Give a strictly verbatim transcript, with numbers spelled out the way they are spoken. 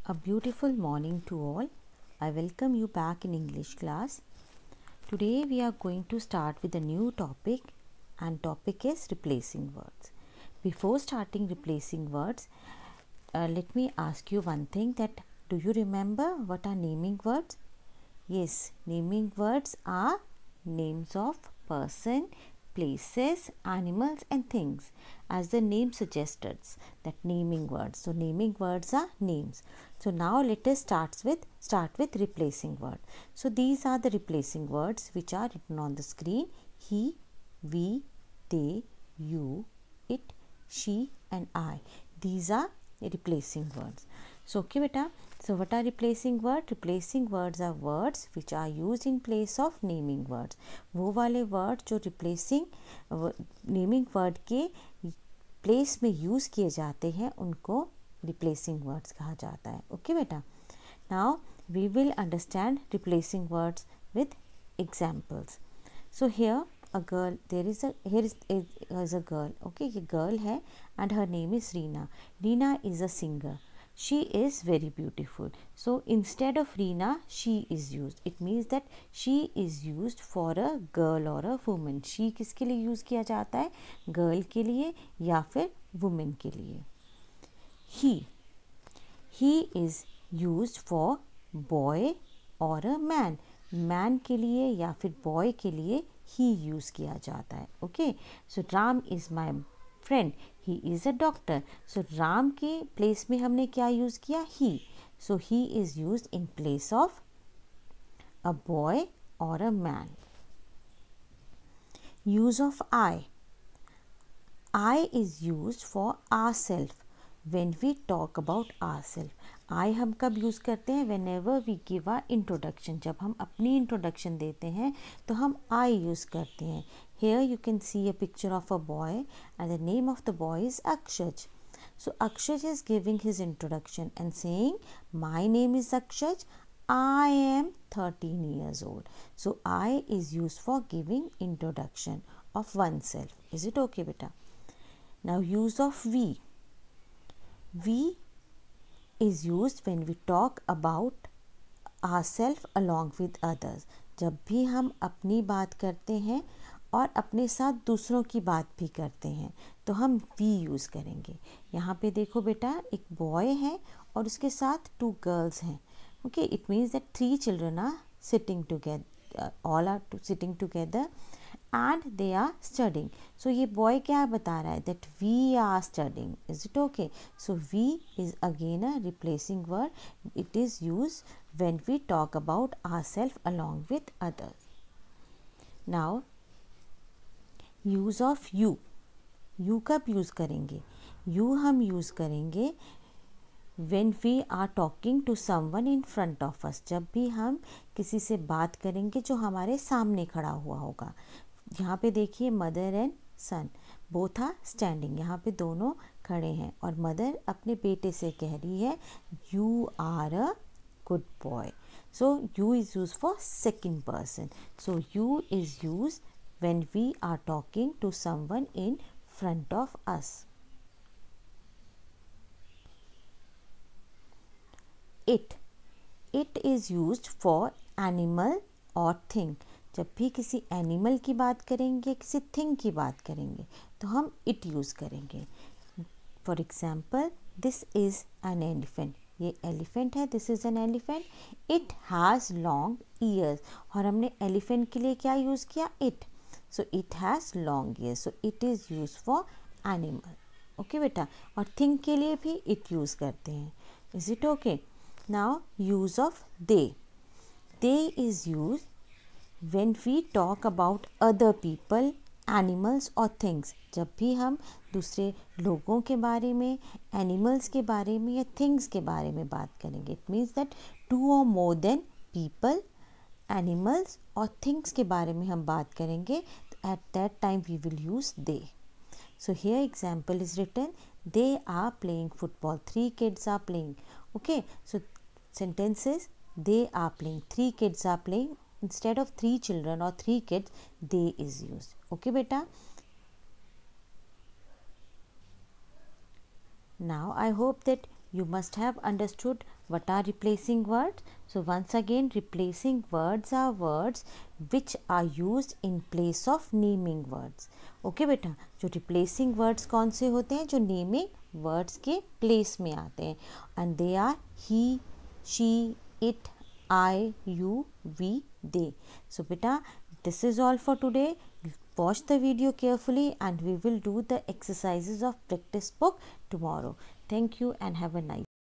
A beautiful morning to all. I welcome you back in English class. Today we are going to start with a new topic, and topic is replacing words. Before starting replacing words, uh, let me ask you one thing, that do you remember what are naming words? Yes, naming words are names of person, places, animals and things, as the name suggested, that naming words. So naming words are names. So now let us start with start with replacing word. So these are the replacing words which are written on the screen: he, we, they, you, it, she and I. These are replacing words. So okay beta, so what are replacing words? Replacing words are words which are used in place of naming words. वो वाले word जो replacing naming word के place में use किए जाते हैं उनको replacing words कहा जाता है. Okay बेटा. Now we will understand replacing words with examples. So here a girl, there is a here is, is, is a girl. Okay, ये girl है and her name is Reena. Reena is a singer. She is very beautiful. So instead of Reena, she is used. It means that she is used for a girl or a woman. She किसके लिए use किया जाता है? Girl के लिए या फिर woman के लिए. He. He is used for boy or a man. Man के लिए या फिर boy के लिए he use किया जाता है. Okay. So Ram is my friend. He is a doctor. So Ram के place में हमने क्या use किया? He. So he is used in place of a boy or a man. Use of I. I is used for ourselves when we talk about ourselves. I हम कब use करते हैं? Whenever we give our introduction. जब हम अपनी introduction देते हैं तो हम I यूज़ करते हैं. Here you can see a picture of a boy and the name of the boy is Akshaj. So Akshaj is giving his introduction and saying, my name is Akshaj. I am thirteen years old. So I is used for giving introduction of oneself. Is it okay beta? Now use of we. We is used when we talk about ourselves along with others. जब भी हम अपनी बात करते हैं और अपने साथ दूसरों की बात भी करते हैं तो हम we यूज़ करेंगे. यहाँ पे देखो बेटा, एक बॉय है और उसके साथ टू गर्ल्स हैं. Okay, it means that three children are sitting together, all are sitting together and they are studying. So ये boy क्या बता रहा है? That we are studying. Is it okay? So we is again a replacing word. It is used when we talk about ourselves along with others. Now use of you. You कब use करेंगे? You हम use करेंगे when we are talking to someone in front of us. जब भी हम किसी से बात करेंगे जो हमारे सामने खड़ा हुआ होगा. यहाँ पे देखिए mother and son both are standing. यहाँ पे दोनों खड़े हैं और मदर अपने बेटे से कह रही है you are a good boy. So you is use for second person. So you is use when we are talking to someone in front of us. It. It is used for animal और thing. जब भी किसी animal की बात करेंगे, किसी thing की बात करेंगे तो हम इट यूज़ करेंगे. For example, this is an elephant. ये एलिफेंट है. This is an elephant. It has long ears. और हमने एलिफेंट के लिए क्या यूज़ किया? It. So it has long ears. So it is use for animal. Okay बेटा. और थिंग के लिए भी इट यूज़ करते हैं. Is it okay? Now use of they. They is use when we talk about other people, animals or things. जब भी हम दूसरे लोगों के बारे में, animals के बारे में या things के बारे में बात करेंगे. It means that two or more than people, animals और things के बारे में हम बात करेंगे. At that time we will use they. So here example is written, they are playing football. Three kids are playing. Okay, so sentence is they are playing. Three kids are playing. Instead of three children or three kids, they is used. Okay beta. Now I hope that you must have understood what are replacing words. So once again, replacing words are words which are used in place of naming words. Okay बेटा, जो replacing words कौन से होते हैं? जो naming words के place में आते हैं, and they are he, she, it, I, you, we, they. So beta, this is all for today. Watch the video carefully and we will do the exercises of practice book tomorrow. Thank you and have a nice